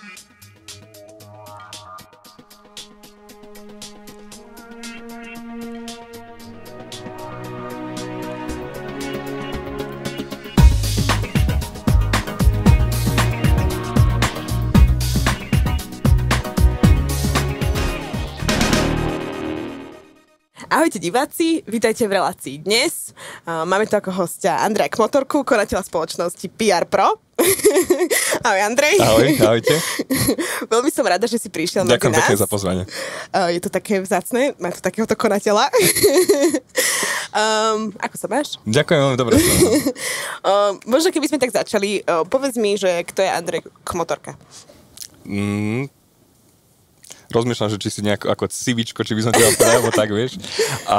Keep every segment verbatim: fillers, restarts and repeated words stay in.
Ahojte diváci, vítajte v relácii dnes. Uh, máme tu ako hostia Andreja Kmotorku, konateľa spoločnosti pé er Pro. Ahoj Andrej. Ahoj, ahojte. Veľmi som rada, že si prišiel medzi nás. Ďakujem pekne za pozvanie. Uh, je to také vzácne, má tu takéhoto konateľa. um, ako sa máš? Ďakujem veľmi dobre. uh, možno keby sme tak začali, uh, povedz mi, že kto je Andrej Kmotorka? Mm, rozmýšľam, že či si nejako ako civičko, či by som teda povedal, alebo tak, vieš. A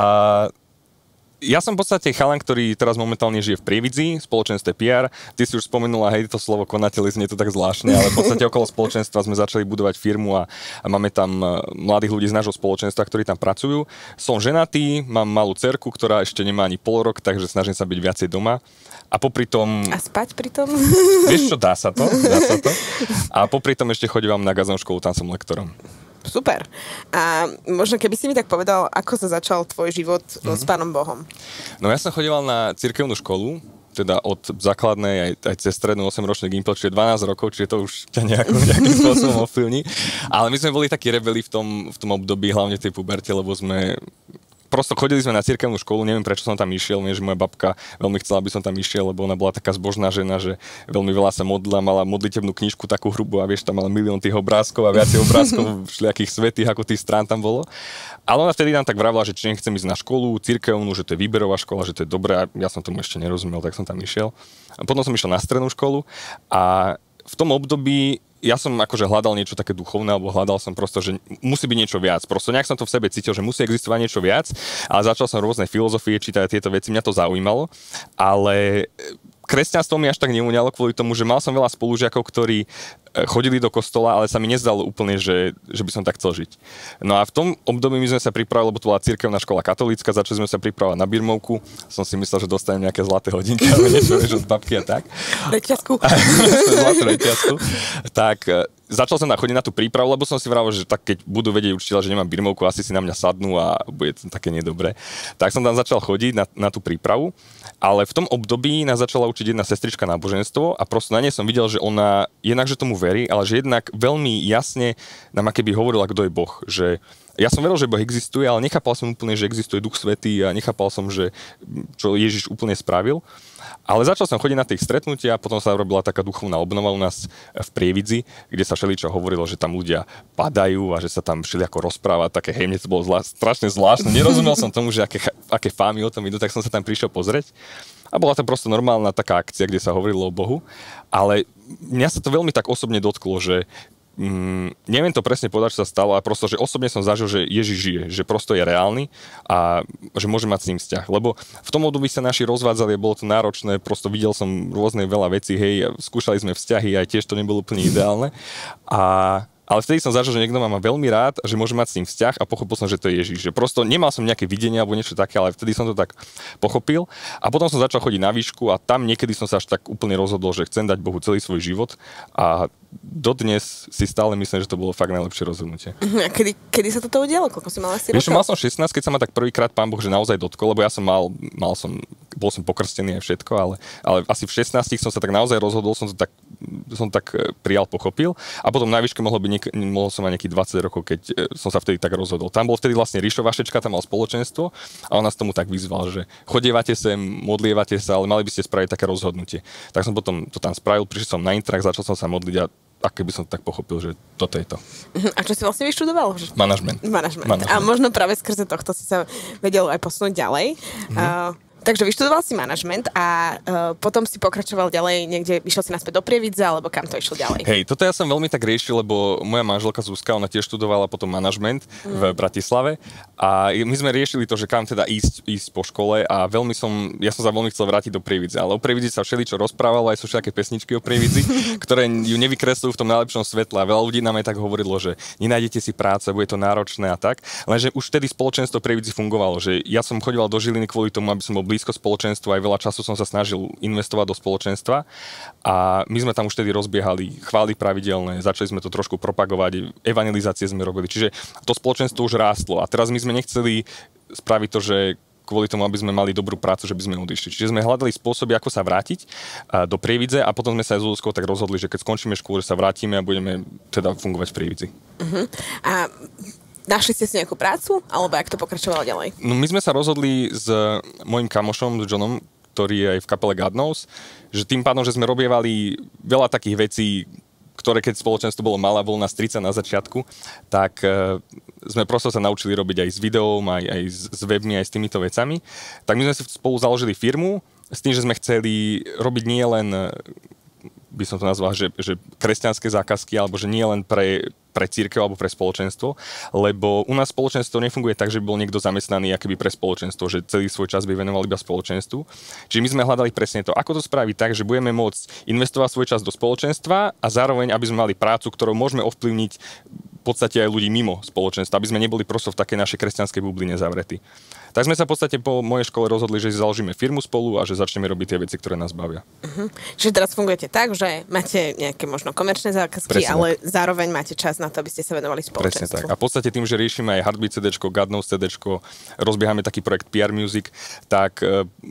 ja som v podstate chalan, ktorý teraz momentálne žije v Prievidzi, v spoločenstve pé er. Ty si už spomenula, hej, to slovo konateľ, znie to tak zvláštne, ale v podstate okolo spoločenstva sme začali budovať firmu a, a máme tam mladých ľudí z nášho spoločenstva, ktorí tam pracujú. Som ženatý, mám malú dcerku, ktorá ešte nemá ani pol rok, takže snažím sa byť viacej doma. A popri tom... A spať pri tom? Vieš čo, dá sa to, dá sa to. A popri tom ešte chodím na gazovnú školu, tam som lektorom. Super. A možno keby si mi tak povedal, ako sa začal tvoj život mm-hmm. s Pánom Bohom? No ja som chodieval na cirkevnú školu, teda od základnej aj, aj cez strednú osemročný gimpel, čiže dvanásť rokov, čiže to už ťa nejako, nejakým spôsobom ovplyvní. Ale my sme boli takí rebeli v tom, v tom období, hlavne v tej puberte, lebo sme... Prosto chodili sme na cirkevnú školu, neviem prečo som tam išiel, viem, že moja babka veľmi chcela, aby som tam išiel, lebo ona bola taká zbožná žena, že veľmi veľa sa modlila, mala modlitebnú knižku takú hrubú a vieš, tam mala milión tých obrázkov a viacej obrázkov všelijakých svätých, ako tých strán tam bolo. Ale ona vtedy nám tak vravila, že či nechcem ísť na školu cirkevnú, že to je výberová škola, že to je dobré, a ja som tomu ešte nerozumel, tak som tam išiel. A potom som išiel na strednú školu a v tom období ja som akože hľadal niečo také duchovné, alebo hľadal som prosto, že musí byť niečo viac. Prosto nejak som to v sebe cítil, že musí existovať niečo viac, ale začal som rôzne filozofie čítať tieto veci, mňa to zaujímalo, ale kresťanstvo mi až tak neuňalo kvôli tomu, že mal som veľa spolužiakov, ktorí chodili do kostola, ale sa mi nezdalo úplne, že, že by som tak chcel žiť. No a v tom období my sme sa pripravili, lebo to bola cirkevná škola katolícka, začali sme sa pripravovať na birmovku. Som si myslel, že dostanem nejaké zlaté hodinky, ale niečo, vieš, od babky a tak. Reťazku. Zlatú reťazku. Tak začal som chodiť na tú prípravu, lebo som si vravil, že tak keď budú vedieť učiteľa, že nemám birmovku, asi si na mňa sadnú a bude to také nedobré. Tak som tam začal chodiť na, na tú prípravu, ale v tom období nás začala učiť jedna sestrička náboženstvo a prosto na nej som videl, že ona jednakže tomu verí, ale že jednak veľmi jasne nám akéby hovorila, kto je Boh. Že ja som veril, že Boh existuje, ale nechápal som úplne, že existuje Duch Svätý a nechápal som, že čo Ježiš úplne spravil. Ale začal som chodiť na tých stretnutia, potom sa robila taká duchovná obnova u nás v Prievidzi, kde sa všeličo hovorilo, že tam ľudia padajú a že sa tam všelijako rozpráva, také hej, mne to bolo zla, strašne zvláštne. Nerozumel som tomu, že aké, aké fámy o tom idú, tak som sa tam prišiel pozrieť. A bola to prosto normálna taká akcia, kde sa hovorilo o Bohu. Ale mňa sa to veľmi tak osobne dotklo, že Mm, neviem to presne povedať, čo sa stalo, ale prosto, že osobne som zažil, že Ježiš žije, že prosto je reálny a že môže mať s ním vzťah. Lebo v tom období sa naši rozvádzali, bolo to náročné, prosto videl som rôzne veľa vecí, hej, skúšali sme vzťahy, aj tiež to nebolo úplne ideálne. A ale vtedy som zažil, že niekto ma má veľmi rád, že môže mať s ním vzťah a pochopil som, že to je Ježiš. Že prosto nemal som nejaké videnie alebo niečo také, ale vtedy som to tak pochopil. A potom som začal chodiť na výšku a tam niekedy som sa až tak úplne rozhodol, že chcem dať Bohu celý svoj život a dodnes si stále myslím, že to bolo fakt najlepšie rozhodnutie. A kedy, kedy sa toto udialo? Koľko si mal asi rokov? Vieš, mal som šestnásť, keď sa ma tak prvýkrát Pán Boh že naozaj dotkol, lebo ja som mal, mal som, bol som pokrstený aj všetko, ale, ale asi v šestnástich som sa tak naozaj rozhodol, som to tak, som tak prijal, pochopil a potom na výške mohlo byť niek- mohol som mať nejakých dvadsať rokov, keď som sa vtedy tak rozhodol. Tam bol vtedy vlastne Ríšo Vašečka, tam mal spoločenstvo a on nás tomu tak vyzval, že chodievate sem, modlievate sa, ale mali by ste spraviť také rozhodnutie. Tak som potom to tam spravil, prišiel som na Intrak, začal som sa modliť a a keby som tak pochopil, že toto je to. A čo si vlastne vyštudoval? Manažment. Manažment. A možno práve skrze tohto si sa vedel aj posunúť ďalej. Mm-hmm. Uh, Takže vyštudoval si manažment a uh, potom si pokračoval ďalej niekde, išiel si naspäť do Prievidze, alebo kam to išlo ďalej? Hej, toto ja som veľmi tak riešil, lebo moja manželka Zuzka, ona tiež študovala potom manažment mm. v Bratislave a my sme riešili to, že kam teda ísť, ísť po škole a veľmi som, ja som sa veľmi chcel vrátiť do Prievidze, ale o Prievidzi sa všeličo rozprávalo, aj sú všelijaké pesničky o Prievidzi, ktoré ju nevykresľujú v tom najlepšom svetle a veľa ľudí nám aj tak hovorilo, že nenájdete si práce, bude to náročné a tak, lenže už vtedy spoločenstvo Prievidzi fungovalo, že ja som chodíval do Žiliny kvôli tomu, aby som bol blízko spoločenstvu, aj veľa času som sa snažil investovať do spoločenstva a my sme tam už tedy rozbiehali chvály pravidelné, začali sme to trošku propagovať, evangelizácie sme robili, čiže to spoločenstvo už rástlo a teraz my sme nechceli spraviť to, že kvôli tomu, aby sme mali dobrú prácu, že by sme odišli. Čiže sme hľadali spôsoby, ako sa vrátiť do Prievidze a potom sme sa aj s Zuzkou tak rozhodli, že keď skončíme školu, že sa vrátime a budeme teda fungovať v Prievidzi. Uh-huh. A našli ste si nejakú prácu, alebo jak to pokračovalo ďalej? No my sme sa rozhodli s mojím kamošom, s Johnom, ktorý je aj v kapele God Knows, že tým pádom, že sme robievali veľa takých vecí, ktoré keď spoločenstvo bolo malé, bolo nás tridsať na začiatku, tak uh, sme prosto sa naučili robiť aj s videom, aj, aj s webmi, aj s týmito vecami. Tak my sme si spolu založili firmu s tým, že sme chceli robiť nie len, by som to nazval, že, že kresťanské zákazky, alebo že nie len pre, pre cirkev alebo pre spoločenstvo, lebo u nás spoločenstvo nefunguje tak, že by bol niekto zamestnaný akoby pre spoločenstvo, že celý svoj čas by venoval iba spoločenstvu. Čiže my sme hľadali presne to, ako to spraviť tak, že budeme môcť investovať svoj čas do spoločenstva a zároveň, aby sme mali prácu, ktorou môžeme ovplyvniť v podstate aj ľudí mimo spoločenstva, aby sme neboli prosto v takej našej kresťanskej bubline zavretí. Tak sme sa v podstate po mojej škole rozhodli, že si založíme firmu spolu a že začneme robiť tie veci, ktoré nás bavia. Uh-huh. Čiže teraz fungujete tak, že máte nejaké možno komerčné zákazky, presne ale tak. Zároveň máte čas na to, aby ste sa venovali spoločenstvu. Presne tak. A v podstate tým, že riešime aj Heartbeat CDčko, God Knows CDčko, rozbiehame taký projekt pé er Music, tak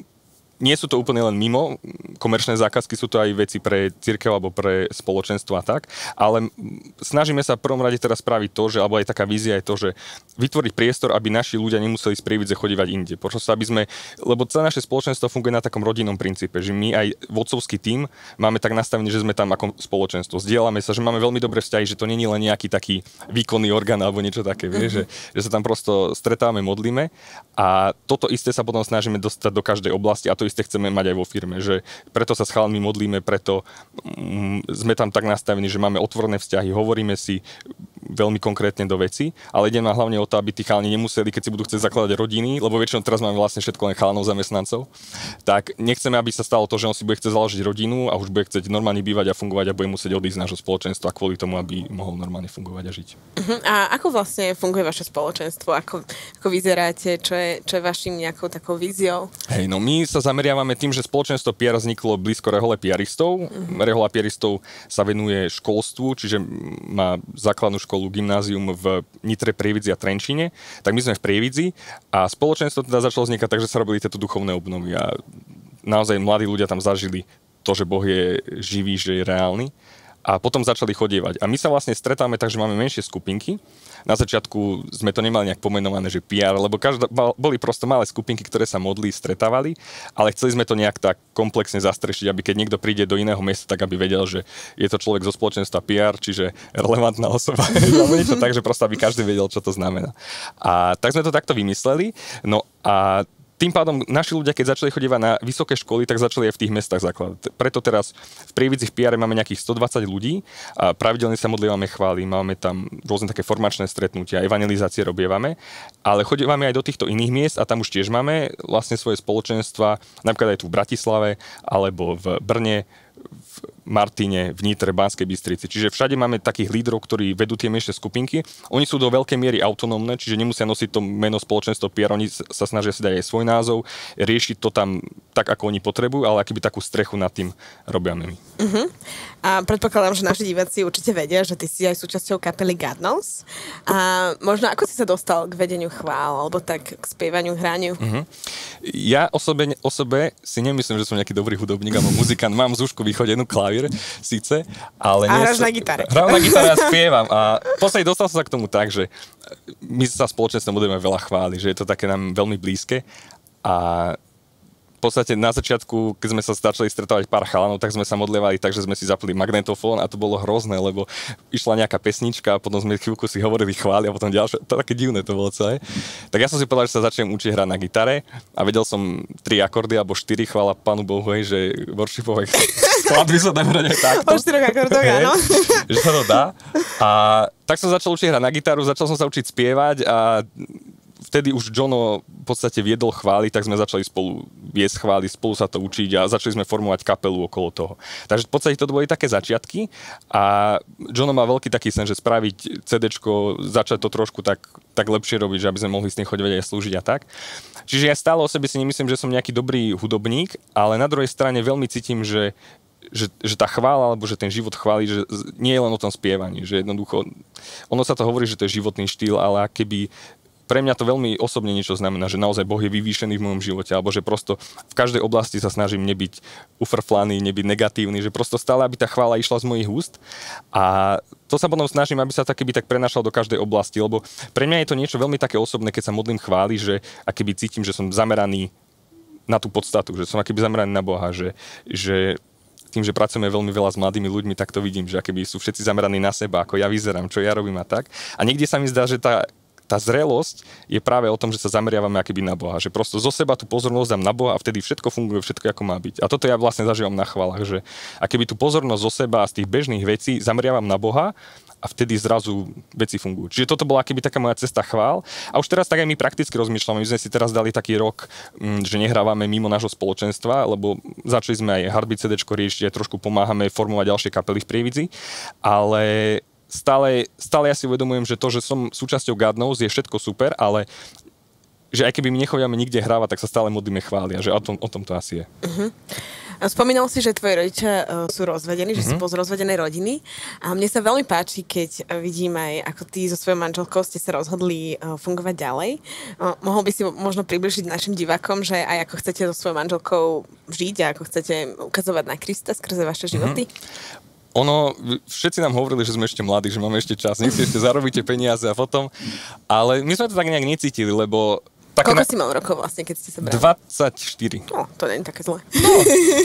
nie sú to úplne len mimo komerčné zákazky, sú to aj veci pre cirkev alebo pre spoločenstvo a tak, ale snažíme sa v prvom rade teraz spraviť to, že, alebo aj taká vízia je to, že vytvoriť priestor, aby naši ľudia nemuseli z Prievidze chodívať inde. Prosto aby sme, lebo celé naše spoločenstvo funguje na takom rodinnom princípe, že my aj vodcovský tím máme tak nastavený, že sme tam ako spoločenstvo. Zdieľame sa, že máme veľmi dobré vzťahy, že to nie je len nejaký taký výkonný orgán alebo niečo také, uh-huh. vieš, že, že sa tam prosto stretávame, modlíme a toto isté sa potom snažíme dostať do každej oblasti a to isté chceme mať aj vo firme, že preto sa s chalmi modlíme, preto mm, sme tam tak nastavení, že máme otvorené vzťahy, hovoríme si veľmi konkrétne do veci, ale ide nám hlavne o to, aby tí chalani nemuseli, keď si budú chcieť zakladať rodiny, lebo väčšinou teraz máme vlastne všetko len chalanov zamestnancov, tak nechceme, aby sa stalo to, že on si bude chcieť založiť rodinu a už bude chcieť normálne bývať a fungovať a bude musieť odísť z nášho spoločenstva kvôli tomu, aby mohol normálne fungovať a žiť. Uh-huh. A ako vlastne funguje vaše spoločenstvo? Ako, ako vyzeráte? Čo je, čo je vašim nejakou takou víziou? Hej, no my sa zameriavame tým, že spoločenstvo pé er vzniklo blízko Rehole piaristov. Uh-huh. Rehoľa piaristov sa venuje školstvu, čiže má základnú školu, gymnázium v Nitre, Prievidzi a Trenčíne. Tak my sme v Prievidzi a spoločenstvo teda začalo vznikať tak, že sa robili tieto duchovné obnovy a naozaj mladí ľudia tam zažili to, že Boh je živý, že je reálny. A potom začali chodievať. A my sa vlastne stretáme tak, že máme menšie skupinky. Na začiatku sme to nemali nejak pomenované, že pé er, lebo každá, boli prosto malé skupinky, ktoré sa modlí, stretávali, ale chceli sme to nejak tak komplexne zastrešiť, aby keď niekto príde do iného mesta, tak aby vedel, že je to človek zo spoločenstva pé er, čiže relevantná osoba. Alebo niečo tak, že prosto aby každý vedel, čo to znamená. A tak sme to takto vymysleli. No a tým pádom naši ľudia, keď začali chodievať na vysoké školy, tak začali aj v tých mestách zakladať. Preto teraz v Prievidzi v pé er máme nejakých stodvadsať ľudí a pravidelne sa modlívame chvály, máme tam rôzne také formačné stretnutia, evangelizácie robievame, ale chodievame aj do týchto iných miest a tam už tiež máme vlastne svoje spoločenstva, napríklad aj tu v Bratislave alebo v Brne, v Martine, v Nitre, Banskej Bystrici. Čiže všade máme takých lídrov, ktorí vedú tie menšie skupinky. Oni sú do veľkej miery autonómne, čiže nemusia nosiť to meno spoločenstvo pé er, oni sa snažia si dať aj svoj názov, riešiť to tam tak, ako oni potrebujú, ale akýby takú strechu nad tým robíme my. Uh-huh. A predpokladám, že naši diváci určite vedia, že ty si aj súčasťou kapely God Knows. A možno ako si sa dostal k vedeniu chvál, alebo tak k spievaniu, hraniu? Uh-huh. Ja o sebe, o sebe si nemyslím, že som nejaký dobrý hudobník alebo muzikant. Mám Zúšku vychodenú klavír, síce, ale... A hráš na gitare. Hrám na gitare a spievam. A v podstate dostal som sa k tomu tak, že my sa spoločenstvom budeme veľa chváli, že je to také nám veľmi blízke. A v podstate na začiatku, keď sme sa začali stretávať pár chalanov, tak sme sa modlievali tak, že sme si zapli magnetofón a to bolo hrozné, lebo išla nejaká pesnička a potom sme chvíľku si hovorili chvály a potom ďalšie. To také divné to bolo celé. Tak ja som si povedal, že sa začnem učiť hrať na gitare a vedel som tri akordy alebo štyri, chvála Pánu Bohu, hej, že worshipové skladby sa dajú hrať aj takto. O štyroch akordoch, áno. Že sa to dá. A tak som začal učiť hrať na gitaru, začal som sa učiť spievať a v vtedy už Jono v podstate viedol chvály, tak sme začali spolu viesť chvály, spolu sa to učiť a začali sme formovať kapelu okolo toho. Takže v podstate to boli také začiatky a Jono má veľký taký sen, že spraviť CDčko, začať to trošku tak, tak lepšie robiť, že aby sme mohli s tým chodívať aj slúžiť a tak. Čiže ja stále o sebe si nemyslím, že som nejaký dobrý hudobník, ale na druhej strane veľmi cítim, že Že, že tá chvála, alebo že ten život chváli, že nie je len o tom spievaní, že jednoducho, ono sa to hovorí, že to je životný štýl, ale keby pre mňa to veľmi osobne niečo znamená, že naozaj Boh je vyvýšený v mojom živote, alebo že prosto v každej oblasti sa snažím nebyť ufrflaný, nebyť negatívny, že prosto stále, aby tá chvála išla z mojich úst a to sa potom snažím, aby sa to keby tak prenašalo do každej oblasti, lebo pre mňa je to niečo veľmi také osobné, keď sa modlím chváli, že akoby cítim, že som zameraný na tú podstatu, že som akoby zameraný na Boha, že, že tým, že pracujeme veľmi veľa s mladými ľuďmi, tak to vidím, že akoby sú všetci zameraní na seba, ako ja vyzerám, čo ja robím a tak. A niekde sa mi zdá, že tá, tá zrelosť je práve o tom, že sa zameriavame akoby na Boha. Že prosto zo seba tú pozornosť dám na Boha a vtedy všetko funguje, všetko ako má byť. A toto ja vlastne zažívam na chválach, že akoby tú pozornosť zo seba a z tých bežných vecí zameriavam na Boha a vtedy zrazu veci fungujú. Čiže toto bola akoby taká moja cesta chvál. A už teraz tak aj my prakticky rozmýšľame. My sme si teraz dali taký rok, že nehrávame mimo nášho spoločenstva, lebo začali sme aj Heartbeat CDčko riešiť, aj trošku pomáhame formovať ďalšie kapely v Prievidzi, ale stále, stále ja si uvedomujem, že to, že som súčasťou God Knows, je všetko super, ale že aj keby my nechodíme nikde hrávať, tak sa stále modlíme chvália, že o tom, o tom to asi je. Uh-huh. Spomínal si, že tvoji rodičia uh, sú rozvedení, uh-huh. že sú z rozvedenej rodiny a mne sa veľmi páči, keď vidím aj, ako ty so svojou manželkou ste sa rozhodli uh, fungovať ďalej. Uh, mohol by si možno približiť našim divákom, že aj ako chcete so svojou manželkou žiť a ako chcete ukazovať na Krista skrze vaše životy? Uh-huh. Ono, všetci nám hovorili, že sme ešte mladí, že máme ešte čas, nech si ešte zarobíte peniaze a potom, ale my sme to tak nejak necítili, lebo Koľko na... si mal rokov vlastne, keď ste sa brali? dvadsaťštyri. No, to nie je také zlé. No.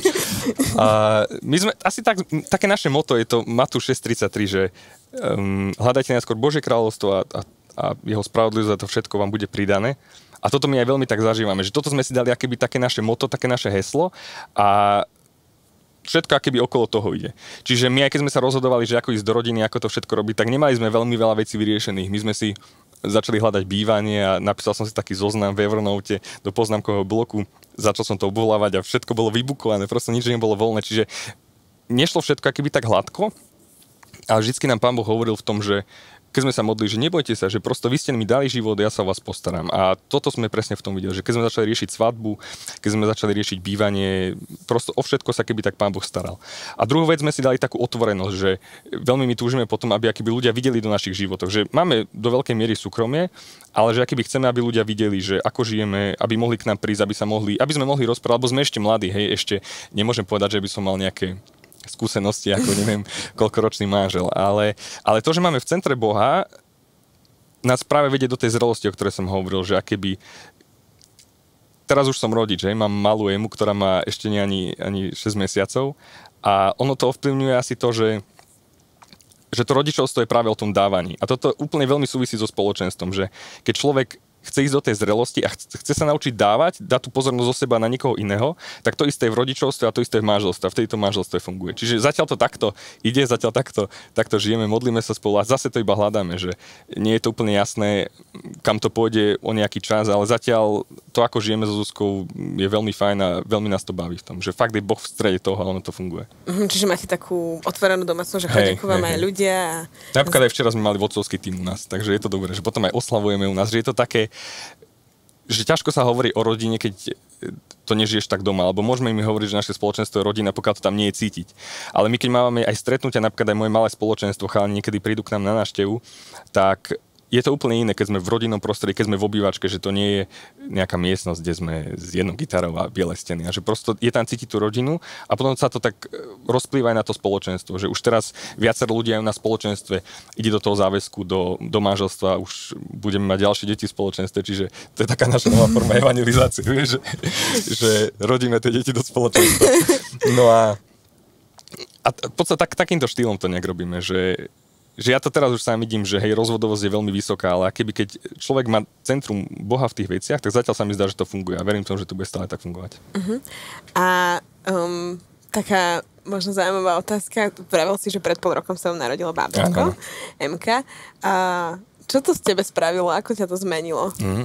uh, my sme, asi tak, také naše motto je to Matúš šesť tridsaťtri, že um, hľadajte najskôr Božie kráľovstvo a, a, a jeho spravodlivosť a to všetko vám bude pridané. A toto my aj veľmi tak zažívame, že toto sme si dali akéby také naše motto, také naše heslo a všetko akéby okolo toho ide. Čiže my, aj keď sme sa rozhodovali, že ako ísť do rodiny, ako to všetko robiť, tak nemali sme veľmi veľa vecí vyriešených. My sme si začali hľadať bývanie a napísal som si taký zoznam v Evernote do poznámkového bloku. Začal som to obvolávať a všetko bolo vybukované, proste nič nebolo voľné. Čiže nešlo všetko akoby tak hladko, ale vždycky nám Pán Boh hovoril v tom, že keď sme sa modlili, že nebojte sa, že prosto vy ste mi dali život, ja sa o vás postaram. A toto sme presne v tom videli, že keď sme začali riešiť svadbu, keď sme začali riešiť bývanie, prosto o všetko sa keby tak Pán Boh staral. A druhú vec sme si dali takú otvorenosť, že veľmi my túžime potom, aby akýby ľudia videli do našich životov, že máme do veľkej miery súkromie, ale že akýby chceme, aby ľudia videli, že ako žijeme, aby mohli k nám prísť, aby sa mohli, aby sme mohli rozprávať, lebo sme ešte mladí, hej, ešte nemôžem povedať, že by som mal nejaké skúsenosti, ako neviem, koľkoročný manžel. Ale, ale to, že máme v centre Boha, nás práve vedie do tej zrelosti, o ktorej som hovoril, že akéby teraz už som rodič, že? Mám malú Emu, ktorá má ešte nie ani, ani šesť mesiacov a ono to ovplyvňuje asi to, že že to rodičovstvo je práve o tom dávaní. A toto úplne veľmi súvisí so spoločenstvom, že keď človek chce ísť do tej zrelosti a chce sa naučiť dávať, dá tú pozornosť zo seba na niekoho iného, tak to isté je v rodičovstve a to isté je v manželstve. Vtedy to manželstve funguje. Čiže zatiaľ to takto ide, zatiaľ takto, takto žijeme, modlíme sa spolu a zase to iba hľadáme, že nie je to úplne jasné, kam to pôjde o nejaký čas, ale zatiaľ to, ako žijeme so Zuzkou, je veľmi fajn a veľmi nás to baví v tom, že fakt je Boh v strede toho a ono to funguje. Mhm, čiže máte takú otvorenú domácnosť, že chodia ku vám aj ľudia. A... Napríklad aj včera sme mali vodcovský tím u nás, takže je to dobré, že potom aj oslavujeme u nás, že je to také, že ťažko sa hovorí o rodine, keď to nežiješ tak doma, alebo môžeme im hovoriť, že naše spoločenstvo je rodina, pokiaľ to tam nie je cítiť. Ale my keď máme aj stretnutia, napríklad aj moje malé spoločenstvo, chalani niekedy prídu k nám na návštevu, tak je to úplne iné, keď sme v rodinnom prostredí, keď sme v obývačke, že to nie je nejaká miestnosť, kde sme s jednou gitarou a biele steny. A že prosto je tam cítiť tú rodinu a potom sa to tak rozplýva aj na to spoločenstvo. Že už teraz viacero ľudí aj na spoločenstve ide do toho záväzku, do, do manželstva, už budeme mať ďalšie deti v spoločenstve, čiže to je taká naša nová forma evangelizácie, že, že rodíme tie deti do spoločenstva. No a, a v podstate tak, takýmto štýlom to nejak robíme, že že ja to teraz už sám vidím, že hej, rozvodovosť je veľmi vysoká, ale keby keď človek má centrum Boha v tých veciach, tak zatiaľ sa mi zdá, že to funguje a verím tomu, že to bude stále tak fungovať. Uh-huh. A um, taká možno zaujímavá otázka, pravil si, že pred pol rokom sa vám narodilo bábätko, Emka. A čo to s tebe spravilo? Ako ťa to zmenilo? Mm.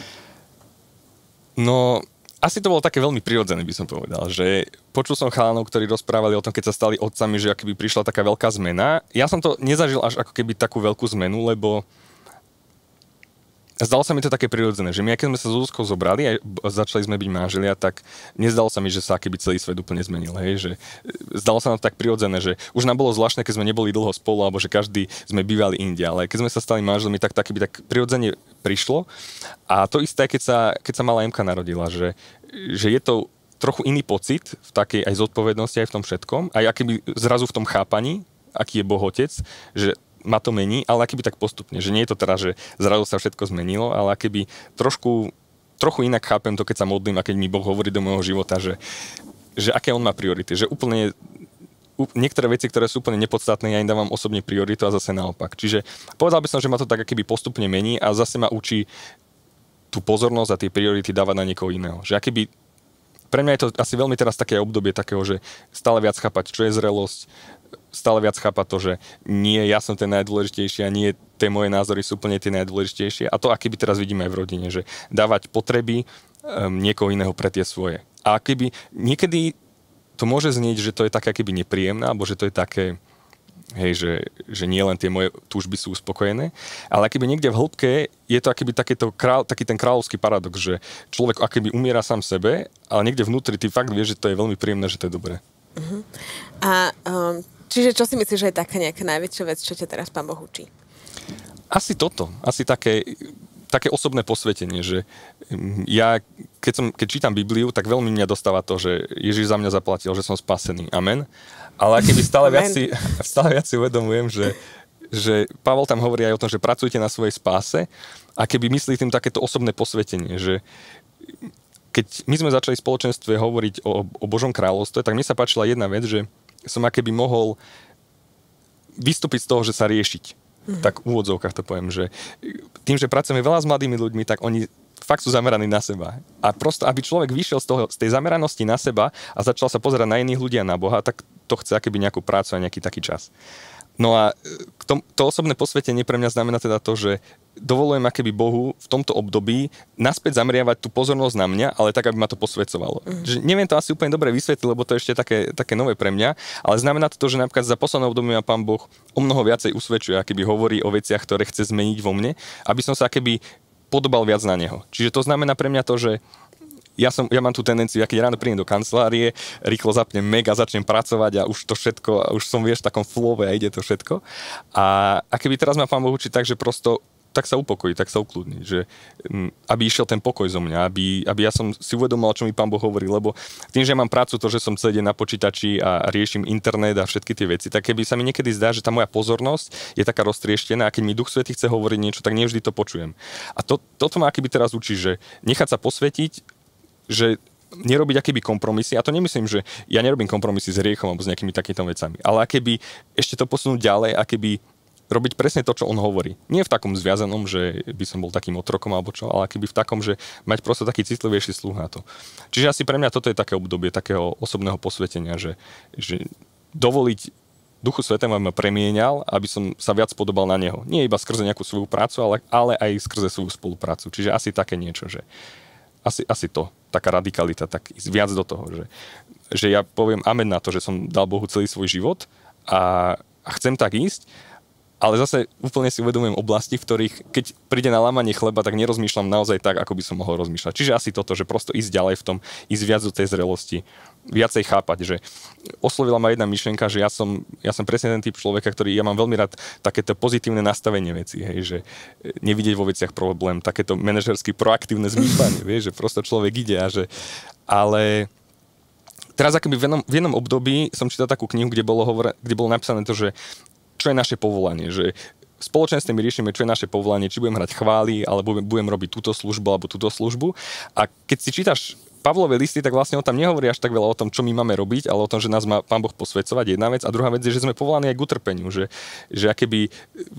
No, asi to bolo také veľmi prirodzené, by som povedal, že počul som chalanov, ktorí rozprávali o tom, keď sa stali otcami, že akoby prišla taká veľká zmena. Ja som to nezažil až ako keby takú veľkú zmenu, lebo zdalo sa mi to také prirodzené, že my, keď sme sa s Zuzkou zobrali a začali sme byť manželia, tak nezdalo sa mi, že sa keby celý svet úplne zmenil. Hej? Že zdalo sa nám to tak prirodzené, že už nám bolo zvláštne, keď sme neboli dlho spolu, alebo že každý sme bývali inde, ale keď sme sa stali manželmi, tak tak by tak prirodzene prišlo. A to isté, keď sa, keď sa malá Emka narodila, že, že je to trochu iný pocit v takej aj zodpovednosti, aj v tom všetkom, aj akýby zrazu v tom chápaní, aký je Boh Otec, že ma to mení, ale akýby tak postupne, že nie je to teraz, že zrazu sa všetko zmenilo, ale akýby trošku, trochu inak chápem to, keď sa modlím a keď mi Boh hovorí do môjho života, že, že aké on má priority, že úplne niektoré veci, ktoré sú úplne nepodstatné, ja im dávam osobne prioritu a zase naopak. Čiže povedal by som, že ma to tak akýby postupne mení a zase ma učí tú pozornosť a tie priority dávať na niekoho iného. Že akýby pre mňa je to asi veľmi teraz také obdobie takého, že stále viac chápať, čo je zrelosť, stále viac chápať to, že nie ja som ten najdôležitejší a nie tie moje názory sú úplne tie najdôležitejšie. A to akýby teraz vidíme aj v rodine, že dávať potreby um, niekoho iného pre tie svoje. A akýby niekedy to môže znieť, že to je také akýby nepríjemné, alebo že to je také, hej, že, že nie len tie moje túžby sú uspokojené, ale akýby niekde v hĺbke je to akýby takéto král, taký ten kráľovský paradox, že človek akýby umiera sám sebe, ale niekde vnútri ty fakt vieš, že to je veľmi príjemné, že to je dobré. Uh-huh. A um, čiže čo si myslíš, že je taká nejaká najväčšia vec, čo ťa teraz Pán Boh učí? Asi toto. Asi také, také osobné posvetenie, že ja, keď, som, keď čítam Bibliu, tak veľmi mňa dostáva to, že Ježiš za mňa zaplatil, že som spasený. Amen. Ale keby stále viac si, stále viac si uvedomujem, že, že Pavol tam hovorí aj o tom, že pracujte na svojej spáse a keby myslí tým takéto osobné posvetenie, že keď my sme začali v spoločenstve hovoriť o, o Božom kráľovstve, tak mne sa páčila jedna vec, že som akéby mohol vystúpiť z toho, že sa riešiť. Mm. Tak v úvodzovkách to poviem, že tým, že pracujeme veľa s mladými ľuďmi, tak oni fakt sú zameraní na seba. A prosto, aby človek vyšiel z, toho, z tej zameranosti na seba a začal sa pozerať na iných ľudí a na Boha, tak to chce akéby nejakú prácu a nejaký taký čas. No a to, to osobné posvetenie pre mňa znamená teda to, že dovolujem akéby Bohu v tomto období naspäť zameriavať tú pozornosť na mňa, ale tak, aby ma to posvedcovalo. Mm. Že neviem to asi úplne dobre vysvetliť, lebo to je ešte také, také nové pre mňa, ale znamená to to, že napríklad za posledné obdobie ma Pán Boh o mnoho viacej usvedčuje, akéby hovorí o veciach, ktoré chce zmeniť vo mne, aby som sa akéby podobal viac na neho. Čiže to znamená pre mňa to, že Ja, som, ja mám tú tendenciu, ja keď ráno prídem do kancelárie, rýchlo zapnem Mac a začnem pracovať a už to všetko, a už som vieš v takom flowe a ide to všetko. A, a keby teraz ma Pán Boh učí tak, že prosto tak sa upokojí, tak sa ukludní, že m, aby išiel ten pokoj zo mňa, aby, aby ja som si uvedomil, čo mi Pán Boh hovorí, lebo tým, že ja mám prácu, to, že som celý deň na počítači a riešim internet a všetky tie veci, tak keby sa mi niekedy zdá, že tá moja pozornosť je taká roztrieštená a keď mi Duch Svätý chce hovoriť niečo, tak nevždy to počujem. A to, toto ma akoby teraz učí, že nechať sa posvetiť, že nerobiť akýby kompromisy, a to nemyslím, že ja nerobím kompromisy s hriechom alebo s nejakými takýmito vecami, ale akéby ešte to posunúť ďalej, akéby robiť presne to, čo on hovorí. Nie v takom zviazanom, že by som bol takým otrokom alebo čo, ale akéby v takom, že mať proste taký citlivejší sluch na to. Čiže asi pre mňa toto je také obdobie takého osobného posvetenia, že, že dovoliť Duchu Svätému ma premieňal, aby som sa viac podobal na neho. Nie iba skrze nejakú svoju prácu, ale, ale aj skrze svoju spoluprácu. Čiže asi také niečo, že asi, asi to. Taká radikalita, tak ísť viac do toho, že, že ja poviem amen na to, že som dal Bohu celý svoj život a, a chcem tak ísť, ale zase úplne si uvedomujem oblasti, v ktorých keď príde na lámanie chleba, tak nerozmýšľam naozaj tak, ako by som mohol rozmýšľať. Čiže asi toto, že prosto ísť ďalej v tom, ísť viac do tej zrelosti, viacej chápať, že oslovila ma jedna myšlienka, že ja som, ja som presne ten typ človeka, ktorý, ja mám veľmi rád takéto pozitívne nastavenie vecí, hej, že nevidieť vo veciach problém, takéto manažersky proaktívne zmýšľanie, vieš, že prosto človek ide a že, ale teraz akoby v jednom, v jednom období som čítal takú knihu, kde bolo, hovore, kde bolo napísané to, že čo je naše povolanie, že v spoločenstve my riešime, čo je naše povolanie, či budem hrať chvály, alebo budem robiť túto službu, alebo túto službu. A keď si čítaš Pavlové listy, tak vlastne on tam nehovorí až tak veľa o tom, čo my máme robiť, ale o tom, že nás má Pán Boh posväcovať, jedna vec. A druhá vec je, že sme povolaní aj k utrpeniu, že, že akéby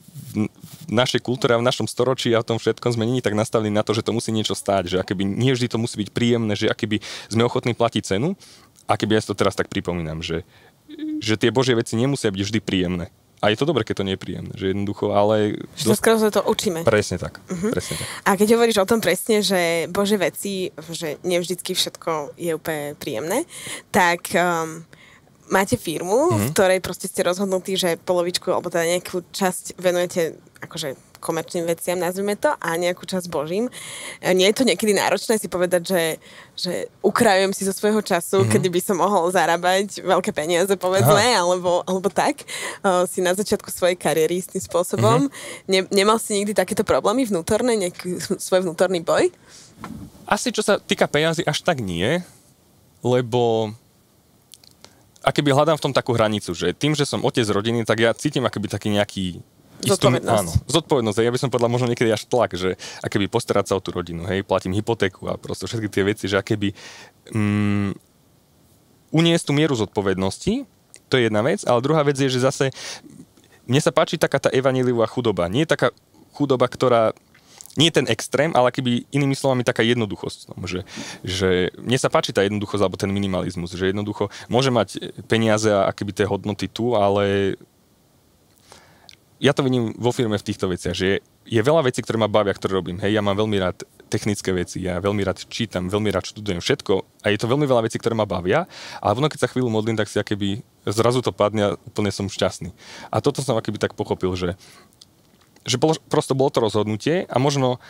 v našej kultúre a v našom storočí a v tom všetkom sme není tak nastavení na to, že to musí niečo stáť, že akéby nie vždy to musí byť príjemné, že akéby sme ochotní platiť cenu. A keby ja si to teraz tak pripomínam, že, že tie Božie veci nemusia byť vždy príjemné. A je to dobré, keď to nie je príjemné, že jednoducho, ale... Že sa skoro to učíme. Presne tak, uh-huh. presne tak. A keď hovoríš o tom presne, že Bože veci, že nevždycky všetko je úplne príjemné, tak um, máte firmu, uh-huh. v ktorej proste ste rozhodnutí, že polovičku, alebo teda nejakú časť venujete akože komerčným veciam, nazvime to, a nejakú časť Božím. Nie je to niekedy náročné si povedať, že, že ukrajujem si zo svojho času, mm-hmm. kedy by som mohol zarábať veľké peniaze, povedzme, alebo, alebo tak. Uh, si na začiatku svojej kariéry istým spôsobom. Mm-hmm. Ne, nemal si nikdy takéto problémy vnútorné, nejaký svoj vnútorný boj? Asi čo sa týka peniazy, až tak nie, lebo akoby hľadám v tom takú hranicu, že tým, že som otec rodiny, tak ja cítim akoby taký nejaký Zodpovednosť. Áno, zodpovednosť. Ja by som povedal možno niekedy až tlak, že akéby postarať sa o tú rodinu, hej, platím hypotéku a proste všetky tie veci, že akéby mm, uniesť tú mieru zodpovednosti, to je jedna vec, ale druhá vec je, že zase mne sa páči taká tá evanjeliová chudoba. Nie je taká chudoba, ktorá nie je ten extrém, ale akoby inými slovami taká jednoduchosť. No, že, že mne sa páči tá jednoduchosť alebo ten minimalizmus, že jednoducho môže mať peniaze a akoby tie hodnoty tu, ale ja to vidím vo firme v týchto veciach, že je, je veľa vecí, ktoré ma bavia, ktoré robím. Hej, ja mám veľmi rád technické veci, ja veľmi rád čítam, veľmi rád študujem všetko a je to veľmi veľa vecí, ktoré ma bavia, ale ono, keď sa chvíľu modlím, tak si akéby zrazu to padne a úplne som šťastný. A toto som akéby tak pochopil, že, že bolo, prosto bolo to rozhodnutie a možno,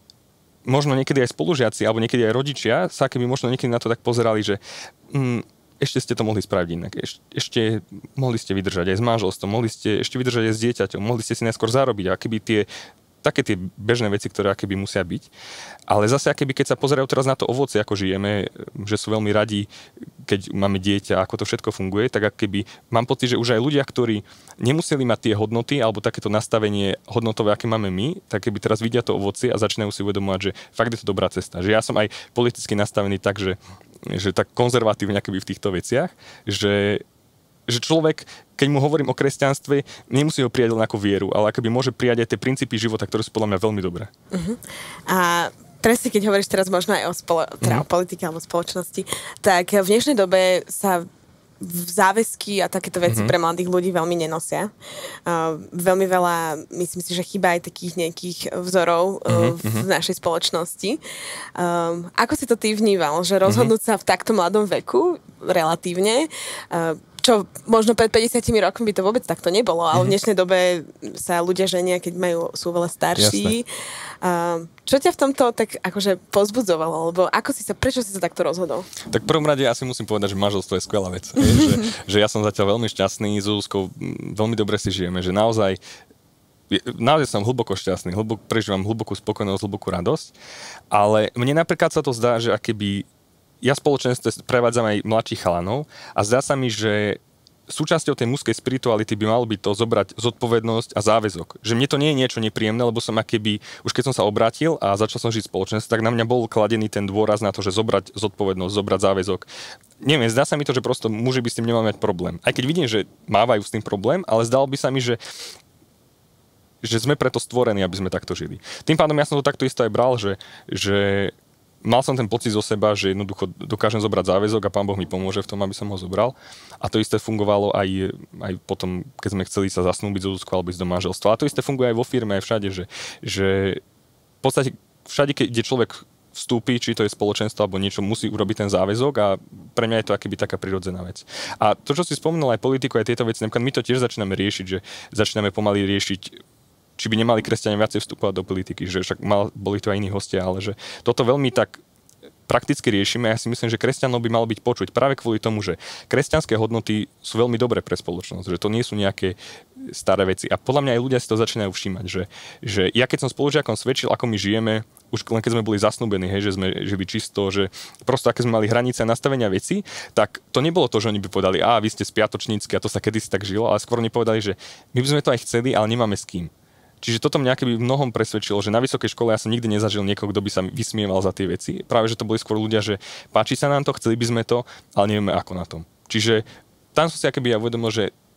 možno niekedy aj spolužiaci alebo niekedy aj rodičia sa akéby možno niekedy na to tak pozerali, že mm, ešte ste to mohli spraviť inak. Eš, ešte mohli ste vydržať aj s manželstvom, mohli ste ešte vydržať aj s dieťaťom, mohli ste si najskôr zarobiť, akéby tie, také tie bežné veci, ktoré akéby musia byť. Ale zase akéby, keď sa pozerajú teraz na to ovocie, ako žijeme, že sú veľmi radi, keď máme dieťa, ako to všetko funguje, tak akéby mám pocit, že už aj ľudia, ktorí nemuseli mať tie hodnoty alebo takéto nastavenie hodnotové, aké máme my, tak keby teraz vidia to ovocie a začínajú si uvedomovať, že fakt je to dobrá cesta. Že ja som aj politicky nastavený tak, že že tak konzervatívne akoby v týchto veciach, že, že človek, keď mu hovorím o kresťanstve, nemusí ho prijať len ako vieru, ale akoby môže prijať aj tie princípy života, ktoré sú podľa mňa veľmi dobré. Uh-huh. A presne, keď hovoríš teraz možno aj o, spolo- teda uh-huh. o politike alebo spoločnosti, tak v dnešnej dobe sa záväzky a takéto veci mm-hmm. pre mladých ľudí veľmi nenosia. Uh, veľmi veľa, myslím si, že chýba aj takých nejakých vzorov uh, mm-hmm. v našej spoločnosti. Um, ako si to ty vníval, že rozhodnúť mm-hmm. sa v takto mladom veku, relatívne, uh, čo možno pred päťdesiatimi rokmi by to vôbec takto nebolo, ale mm-hmm. v dnešnej dobe sa ľudia ženia, keď majú, sú veľa starší. Uh, čo ťa v tomto tak akože pozbudzovalo? Alebo ako si sa, prečo si sa takto rozhodol? Tak v prvom rade asi musím povedať, že manželstvo je skvelá vec. že, že ja som zatiaľ veľmi šťastný, s Zuzkou veľmi dobre si žijeme, že naozaj naozaj som hlboko šťastný, hlboko, prežívam hlbokú spokojnosť, hlbokú radosť, ale mne napríklad sa to zdá, že akéby ja spoločenstve prevádzam aj mladších chalanov a zdá sa mi, že súčasťou tej mužskej spirituality by malo byť to zobrať zodpovednosť a záväzok. Že mne to nie je niečo nepríjemné, lebo som akéby, už keď som sa obrátil a začal som žiť v spoločenstve, tak na mňa bol kladený ten dôraz na to, že zobrať zodpovednosť, zobrať záväzok. Neviem, zdá sa mi to, že prosto muži by s tým nemali mať problém. Aj keď vidím, že mávajú s tým problém, ale zdalo by sa mi, že že sme preto stvorení, aby sme takto žili. Tým pádom ja som to takto isto aj bral, že, že mal som ten pocit zo seba, že jednoducho dokážem zobrať záväzok a Pán Boh mi pomôže v tom, aby som ho zobral. A to isté fungovalo aj, aj potom, keď sme chceli sa zasnúbiť zo Zuzkou alebo ísť do manželstva. A to isté funguje aj vo firme, aj všade, že, že v podstate všade, kde človek vstúpi, či to je spoločenstvo alebo niečo, musí urobiť ten záväzok a pre mňa je to akoby taká prirodzená vec. A to, čo si spomenul aj politiku, aj tieto veci, napríklad my to tiež začíname riešiť, že začíname pomaly riešiť, či by nemali kresťania viacej vstupovať do politiky, že však mal, boli tu aj iní hostia, ale že toto veľmi tak prakticky riešime. Ja si myslím, že kresťanov by malo byť počuť práve kvôli tomu, že kresťanské hodnoty sú veľmi dobré pre spoločnosť, že to nie sú nejaké staré veci. A podľa mňa aj ľudia si to začínajú všímať, že, že ja keď som spolužiakom svedčil, ako my žijeme, už len keď sme boli zasnúbení, hej, že sme žili čisto, že prosto aké sme mali hranice a nastavenia veci, tak to nebolo to, že oni by povedali, a vy ste spiatočnícky a to sa kedysi tak žilo, ale skôr oni povedali, že my by sme to aj chceli, ale nemáme s kým. Čiže toto mňa keby v mnohom presvedčilo, že na vysokej škole ja som nikdy nezažil niekoho, kto by sa vysmieval za tie veci. Práve, že to boli skôr ľudia, že páči sa nám to, chceli by sme to, ale nevieme ako na tom. Čiže tam som si akoby ja uvedomil, že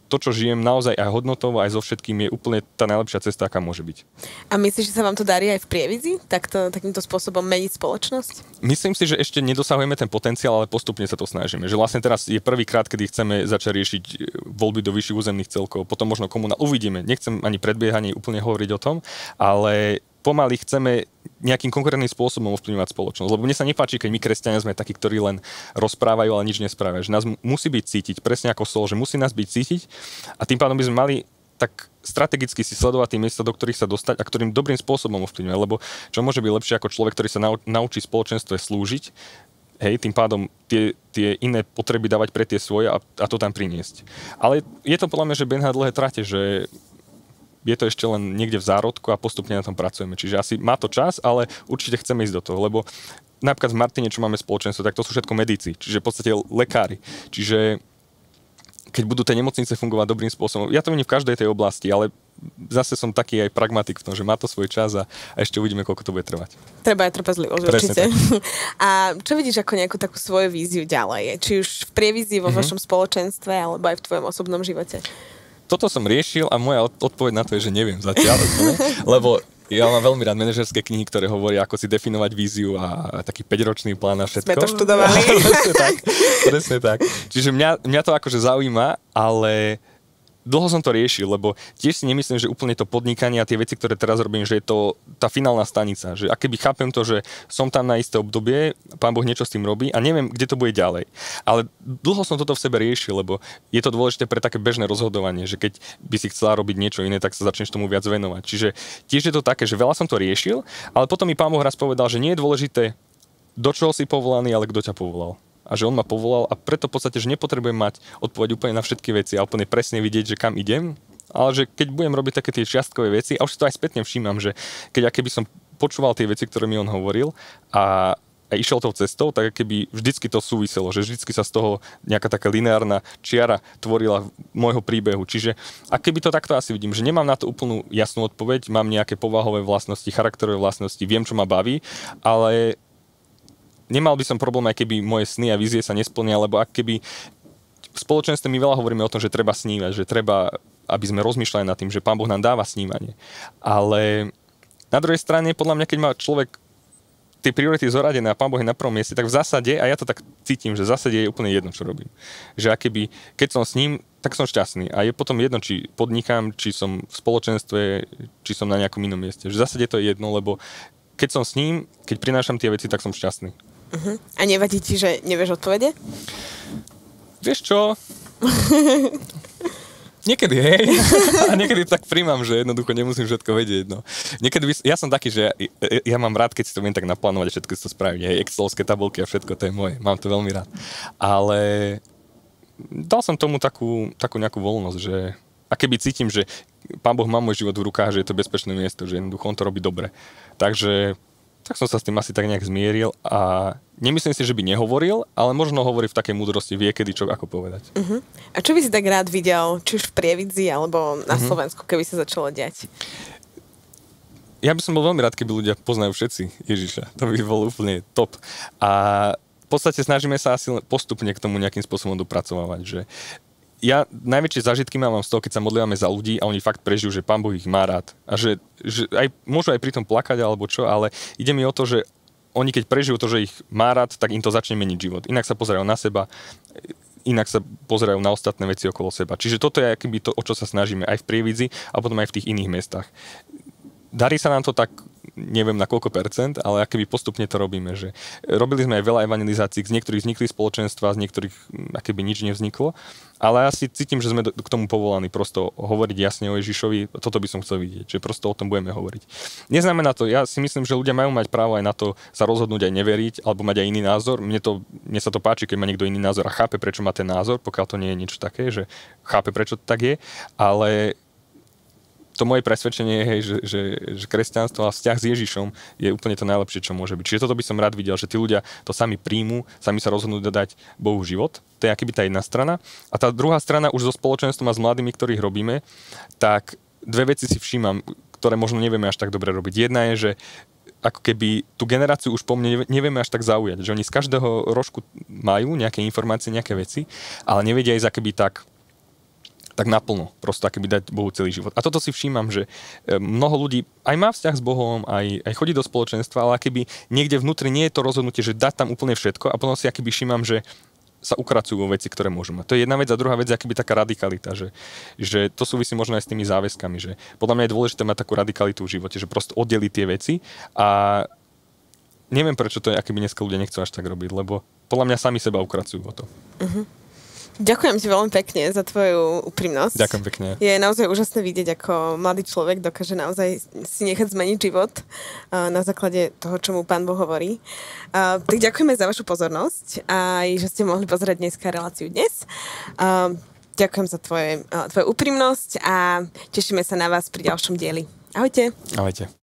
to, čo žijem naozaj aj hodnotovo, aj so všetkým, je úplne tá najlepšia cesta, aká môže byť. A myslíš, že sa vám to darí aj v Prievidzi? Takto, takýmto spôsobom meniť spoločnosť? Myslím si, že ešte nedosahujeme ten potenciál, ale postupne sa to snažíme. Že vlastne teraz je prvýkrát, kedy chceme začať riešiť voľby do vyšších územných celkov, potom možno komunál. Uvidíme. Nechcem ani predbiehanie úplne hovoriť o tom, ale pomaly chceme nejakým konkrétnym spôsobom ovplyvňovať spoločnosť. Lebo mne sa nepáči, keď my kresťania sme takí, ktorí len rozprávajú, ale nič nespravia. Že nás musí byť cítiť, presne ako Sol, že musí nás byť cítiť a tým pádom by sme mali tak strategicky si sledovať tie miesta, do ktorých sa dostať a ktorým dobrým spôsobom ovplyvňuje. Lebo čo môže byť lepšie ako človek, ktorý sa naučí spoločenstve slúžiť, hej, tým pádom tie, tie iné potreby dávať pre tie svoje a, a to tam priniesť. Ale je to podľa mňa, že behá dlhé trate, že je to ešte len niekde v zárodku a postupne na tom pracujeme. Čiže asi má to čas, ale určite chceme ísť do toho, lebo napríklad v Martine, čo máme spoločenstvo, tak to sú všetko medici, čiže v podstate lekári. Čiže keď budú tie nemocnice fungovať dobrým spôsobom, ja to vidím v každej tej oblasti, ale zase som taký aj pragmatik v tom, že má to svoj čas a, a ešte uvidíme, koľko to bude trvať. Treba aj trpezlivosť, určite. A čo vidíš ako nejakú takú svoju víziu ďalej? Či už v Prievidzi, vo mm-hmm. vašom spoločenstve, alebo aj v tvojom osobnom živote? Toto som riešil a moja odpoveď na to je, že neviem zatiaľ, lebo ja mám veľmi rád manažerské knihy, ktoré hovoria, ako si definovať víziu a taký päťročný plán a všetko. Sme to študovali. presne tak, presne tak. Čiže mňa, mňa to akože zaujíma, ale dlho som to riešil, lebo tiež si nemyslím, že úplne to podnikanie a tie veci, ktoré teraz robím, že je to tá finálna stanica. Že akéby chápem to, že som tam na isté obdobie, Pán Boh niečo s tým robí a neviem, kde to bude ďalej. Ale dlho som toto v sebe riešil, lebo je to dôležité pre také bežné rozhodovanie, že keď by si chcela robiť niečo iné, tak sa začneš tomu viac venovať. Čiže tiež je to také, že veľa som to riešil, ale potom mi Pán Boh raz povedal, že nie je dôležité, do čoho si povolaný, ale kto ťa povolal. A že on ma povolal a preto v podstate, že nepotrebujem mať odpoveď úplne na všetky veci a úplne presne vidieť, že kam idem, ale že keď budem robiť také tie čiastkové veci, a už si to aj spätne všímam, že keď akéby som počúval tie veci, ktoré mi on hovoril a, a išiel tou cestou, tak keby vždycky to súviselo, že vždycky sa z toho nejaká taká lineárna čiara tvorila môjho príbehu. Čiže a keby to takto asi vidím, že nemám na to úplnú jasnú odpoveď, mám nejaké povahové vlastnosti, charakterové vlastnosti, viem, čo ma baví, ale nemal by som problém, aj keby moje sny a vízie sa nesplnia, lebo ak keby v spoločenstve my veľa hovoríme o tom, že treba snívať, že treba, aby sme rozmýšľali nad tým, že Pán Boh nám dáva snívanie. Ale na druhej strane, podľa mňa, keď má človek tie priority zoradené a Pán Boh je na prvom mieste, tak v zásade, a ja to tak cítim, že v zásade je úplne jedno, čo robím. Že akéby, keď som s ním, tak som šťastný. A je potom jedno, či podnikám, či som v spoločenstve, či som na nejakom inom mieste. Že v zásade to je jedno, lebo keď som s ním, keď prinášam tie veci, tak som šťastný. Uh-huh. A nevadí ti, že nevieš odpovede? Vieš čo? Niekedy, hej. A niekedy tak príjmam, že jednoducho nemusím všetko vedieť. No. Niekedy by, ja som taký, že ja, ja mám rád, keď si to viem tak naplánovať a všetko si to spraviť. Hej, excelovské tabulky a všetko, to je moje. Mám to veľmi rád. Ale dal som tomu takú, takú nejakú voľnosť, že a keby cítim, že Pán Boh má môj život v rukách, že je to bezpečné miesto, že jednoducho on to robí dobre. Takže tak som sa s tým asi tak nejak zmieril a nemyslím si, že by nehovoril, ale možno hovorí v takej múdrosti, vie kedy čo ako povedať. Uh-huh. A čo by si tak rád videl, či už v Prievidzi alebo na uh-huh. Slovensku, keby sa začalo diať? Ja by som bol veľmi rád, keby ľudia poznajú všetci Ježiša. To by bolo úplne top. A v podstate snažíme sa asi postupne k tomu nejakým spôsobom dopracovať, že ja najväčšie zážitky mám z toho, keď sa modlívame za ľudí a oni fakt prežijú, že Pán Boh ich má rád. A že, že aj, môžu aj pri tom plakať alebo čo, ale ide mi o to, že oni keď prežijú to, že ich má rád, tak im to začne meniť život. Inak sa pozerajú na seba, inak sa pozerajú na ostatné veci okolo seba. Čiže toto je akýby to, o čo sa snažíme aj v Prievidzi a potom aj v tých iných mestách. Darí sa nám to tak, neviem na koľko percent, ale akoby postupne to robíme, že robili sme aj veľa evangelizácií, z niektorých vznikli spoločenstva, z niektorých akoby nič nevzniklo, ale ja si cítim, že sme k tomu povolaní prosto hovoriť jasne o Ježišovi, toto by som chcel vidieť, že prosto o tom budeme hovoriť. Neznamená to, ja si myslím, že ľudia majú mať právo aj na to sa rozhodnúť aj neveriť, alebo mať aj iný názor. Mne, to, mne sa to páči, keď má niekto iný názor a chápe, prečo má ten názor, pokiaľ to nie je niečo také, že chápe, prečo to tak je, ale to moje presvedčenie je, hej, že, že, že kresťanstvo a vzťah s Ježišom je úplne to najlepšie, čo môže byť. Čiže toto by som rád videl, že tí ľudia to sami príjmu, sami sa rozhodnú dať Bohu život. To je akýby tá jedna strana. A tá druhá strana už so spoločenstvom a s mladými, ktorých robíme, tak dve veci si všímam, ktoré možno nevieme až tak dobre robiť. Jedna je, že ako keby tú generáciu už po mne nevieme až tak zaujať. Že oni z každého rožku majú nejaké informácie, nejaké veci, ale nevedia ísť akoby tak tak naplno, prosto akoby dať Bohu celý život. A toto si všímam, že mnoho ľudí aj má vzťah s Bohom, aj, aj chodí do spoločenstva, ale akoby niekde vnútri nie je to rozhodnutie, že dať tam úplne všetko a potom si akoby všímam, že sa ukracujú vo veci, ktoré môžu mať. To je jedna vec a druhá vec je akoby taká radikalita, že, že to súvisí možno aj s tými záväzkami, že podľa mňa je dôležité mať takú radikalitu v živote, že prosto oddeliť tie veci a neviem, prečo to je, akoby dneska ľudia nechcú až tak robiť, lebo podľa mňa sami seba ukracujú o to. Uh-huh. Ďakujem ti veľmi pekne za tvoju úprimnosť. Ďakujem pekne. Je naozaj úžasné vidieť, ako mladý človek dokáže naozaj si nechať zmeniť život uh, na základe toho, čo mu Pán Boh hovorí. Uh, tak ďakujeme za vašu pozornosť a že ste mohli pozerať dneska reláciu dnes. Uh, ďakujem za tvoje, uh, tvoju úprimnosť a tešíme sa na vás pri ďalšom dieli. Ahojte. Ahojte.